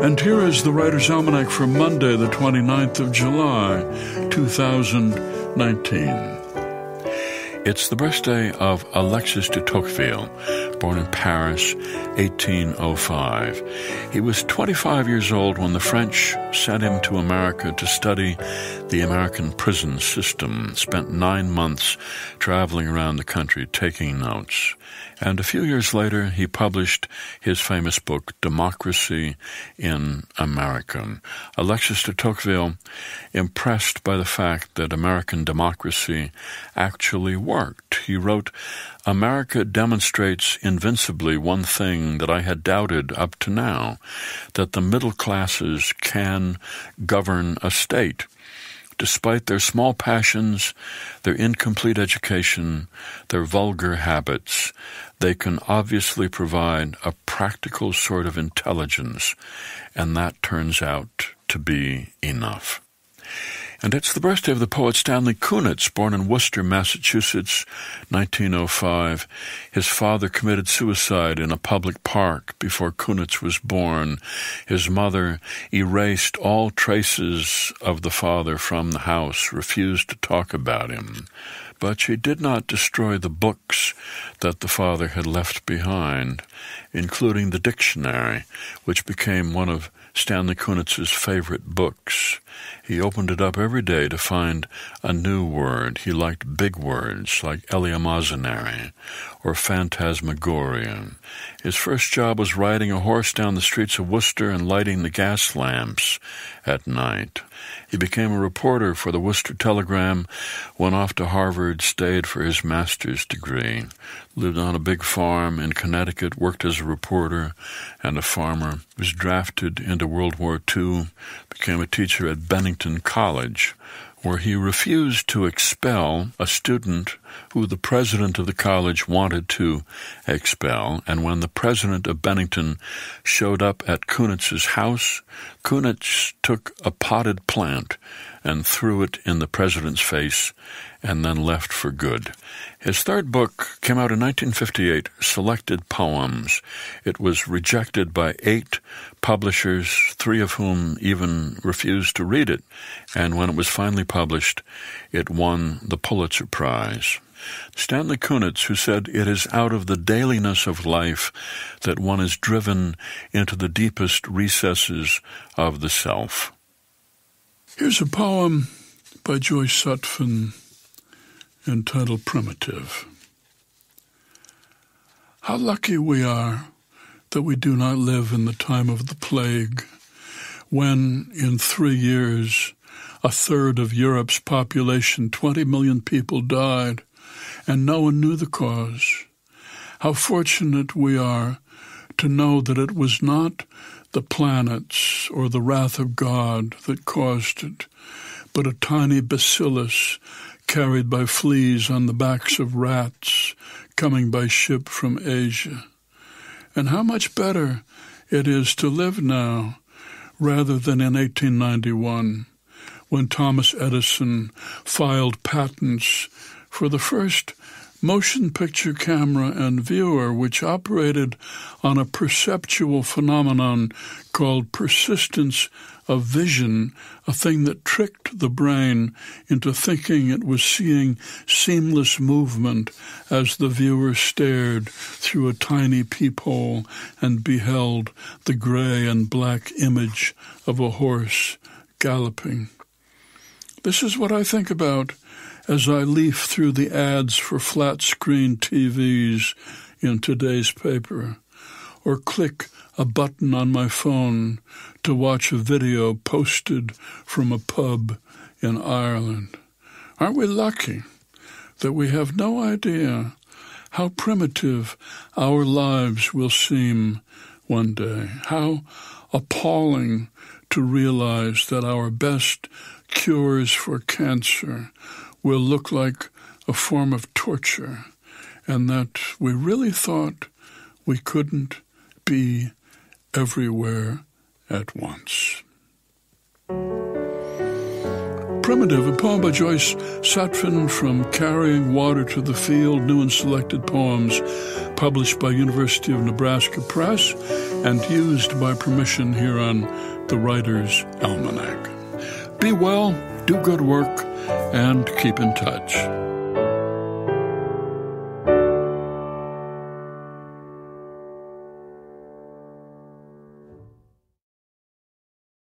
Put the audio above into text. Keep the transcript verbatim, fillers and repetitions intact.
And here is the Writer's Almanac for Monday, the twenty-ninth of July, two thousand nineteen. It's the birthday of Alexis de Tocqueville, born in Paris, eighteen oh five. He was twenty-five years old when the French sent him to America to study the American prison system, spent nine months traveling around the country taking notes. And a few years later, he published his famous book, Democracy in America. Alexis de Tocqueville, impressed by the fact that American democracy actually worked, he wrote, "America demonstrates invincibly one thing that I had doubted up to now, that the middle classes can govern a state. Despite their small passions, their incomplete education, their vulgar habits, they can obviously provide a practical sort of intelligence, and that turns out to be enough." And it's the birthday of the poet Stanley Kunitz, born in Worcester, Massachusetts, nineteen oh five. His father committed suicide in a public park before Kunitz was born. His mother erased all traces of the father from the house, refused to talk about him. But she did not destroy the books that the father had left behind, including the dictionary, which became one of Stanley Kunitz's favorite books. He opened it up every day to find a new word. He liked big words like eleemosynary or phantasmagoria. His first job was riding a horse down the streets of Worcester and lighting the gas lamps at night. He became a reporter for the Worcester Telegram, went off to Harvard, stayed for his master's degree, lived on a big farm in Connecticut, worked as a reporter and a farmer, was drafted into World War Two, became a teacher at Bennington College, where he refused to expel a student who the president of the college wanted to expel. And when the president of Bennington showed up at Kunitz's house, Kunitz took a potted plant and threw it in the president's face and then left for good. His third book came out in nineteen fifty-eight, Selected Poems. It was rejected by eight publishers, three of whom even refused to read it. And when it was finally published, it won the Pulitzer Prize. Stanley Kunitz, who said, "It is out of the dailiness of life that one is driven into the deepest recesses of the self." Here's a poem by Joyce Sutphin entitled Primitive. How lucky we are that we do not live in the time of the plague, when in three years a third of Europe's population, twenty million people, died, and no one knew the cause. How fortunate we are to know that it was not the planets or the wrath of God that caused it, but a tiny bacillus carried by fleas on the backs of rats coming by ship from Asia. And how much better it is to live now rather than in eighteen ninety-one, when Thomas Edison filed patents for the first motion picture camera and viewer, which operated on a perceptual phenomenon called persistence of vision, a thing that tricked the brain into thinking it was seeing seamless movement as the viewer stared through a tiny peephole and beheld the gray and black image of a horse galloping. This is what I think about as I leaf through the ads for flat-screen T Vs in today's paper, or click a button on my phone to watch a video posted from a pub in Ireland. Aren't we lucky that we have no idea how primitive our lives will seem one day? How appalling to realize that our best cures for cancer will look like a form of torture, and that we really thought we couldn't be everywhere at once. Primitive, a poem by Joyce Satfin from Carrying Water to the Field, New and Selected Poems, published by University of Nebraska Press and used by permission here on the Writer's Almanac. Be well, do good work, and keep in touch.